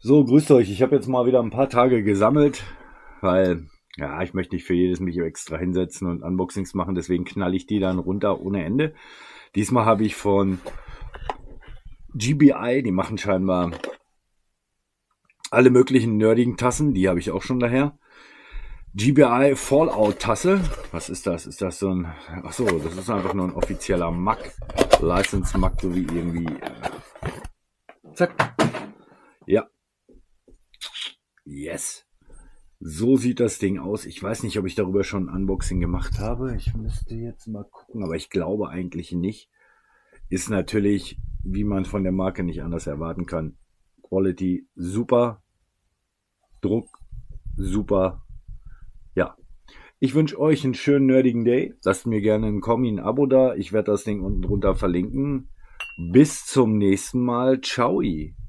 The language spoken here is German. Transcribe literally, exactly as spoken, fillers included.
So, grüßt euch. Ich habe jetzt mal wieder ein paar Tage gesammelt, weil, ja, ich möchte nicht für jedes mich extra hinsetzen und Unboxings machen, deswegen knall ich die dann runter ohne Ende. Diesmal habe ich von G B I, die machen scheinbar alle möglichen nerdigen Tassen, die habe ich auch schon daher. G B I Fallout Tasse. Was ist das? Ist das so ein... Ach so, das ist einfach nur ein offizieller Mac. License Mac, so wie irgendwie... Äh, zack. Ja. Yes. So sieht das Ding aus. Ich weiß nicht, ob ich darüber schon ein Unboxing gemacht habe. Ich müsste jetzt mal gucken, aber ich glaube eigentlich nicht. Ist natürlich, wie man von der Marke nicht anders erwarten kann. Quality super. Druck super. Ja. Ich wünsche euch einen schönen nerdigen Day. Lasst mir gerne ein Kommi, ein Abo da. Ich werde das Ding unten drunter verlinken. Bis zum nächsten Mal. Ciao.